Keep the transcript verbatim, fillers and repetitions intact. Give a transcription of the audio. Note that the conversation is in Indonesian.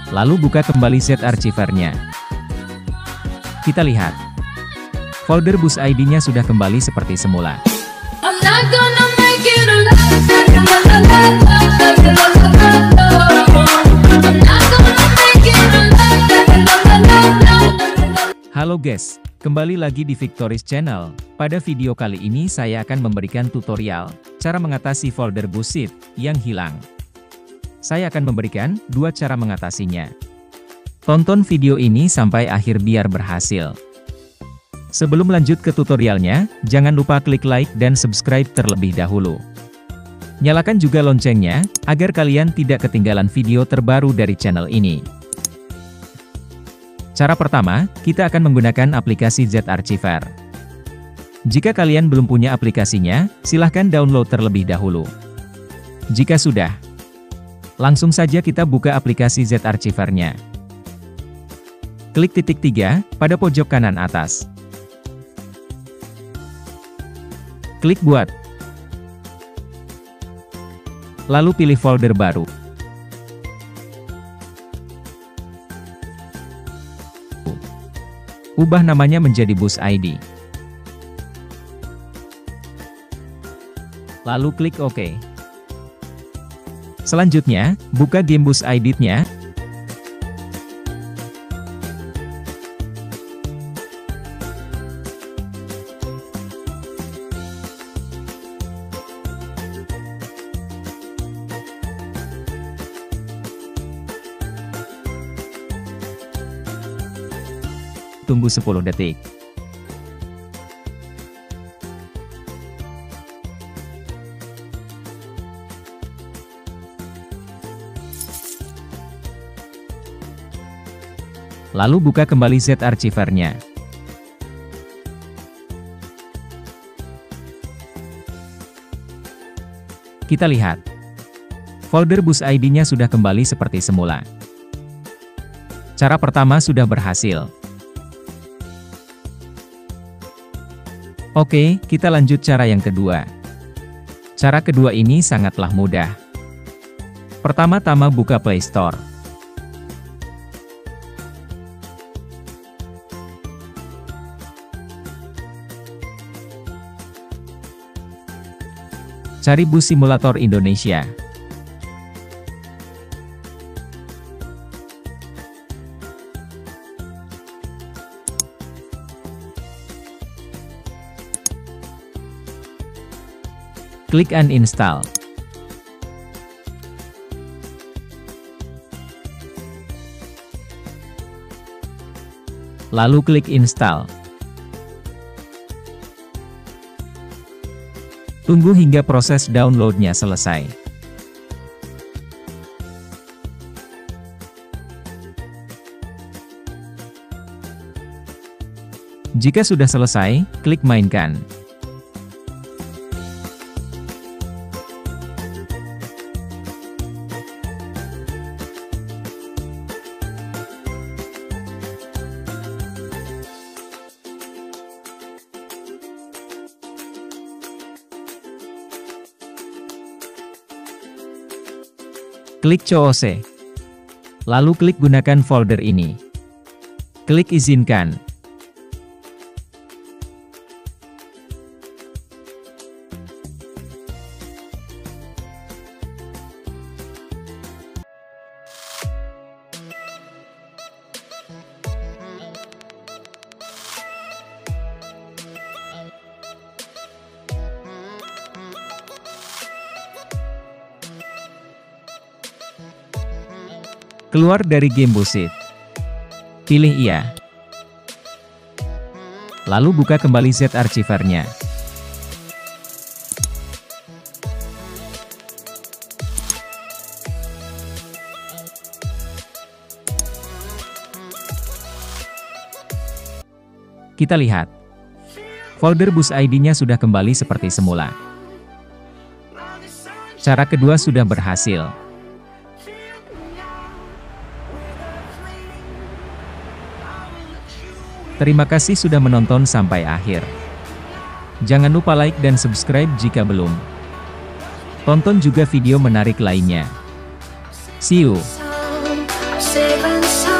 Lalu buka kembali Z Archiver-nya. Kita lihat. Folder bus I D-nya sudah kembali seperti semula. Halo guys, kembali lagi di Victoris Channel. Pada video kali ini saya akan memberikan tutorial cara mengatasi folder bus sheet yang hilang. Saya akan memberikan dua cara mengatasinya. Tonton video ini sampai akhir biar berhasil. Sebelum lanjut ke tutorialnya, jangan lupa klik like dan subscribe terlebih dahulu. Nyalakan juga loncengnya, agar kalian tidak ketinggalan video terbaru dari channel ini. Cara pertama, kita akan menggunakan aplikasi Z Archiver. Jika kalian belum punya aplikasinya, silahkan download terlebih dahulu. Jika sudah, langsung saja kita buka aplikasi Z Archiver-nya. Klik titik tiga pada pojok kanan atas. Klik buat. Lalu pilih folder baru. Ubah namanya menjadi bus I D. Lalu klik OK. Selanjutnya, buka game bus I D-nya. Tunggu sepuluh detik. Lalu buka kembali Z Archiver-nya. Kita lihat. Folder bus I D-nya sudah kembali seperti semula. Cara pertama sudah berhasil. Oke, kita lanjut cara yang kedua. Cara kedua ini sangatlah mudah. Pertama-tama buka Play Store. Cari Bus Simulator Indonesia. Klik uninstall. Lalu klik install. Tunggu hingga proses download-nya selesai. Jika sudah selesai, klik mainkan. Klik C O C. Lalu klik gunakan folder ini. Klik izinkan. Keluar dari game bus sheet. Pilih iya. Lalu buka kembali Z Archiver-nya. Kita lihat. Folder bus I D-nya sudah kembali seperti semula. Cara kedua sudah berhasil. Terima kasih sudah menonton sampai akhir. Jangan lupa like dan subscribe jika belum. Tonton juga video menarik lainnya. See you. safe and sound.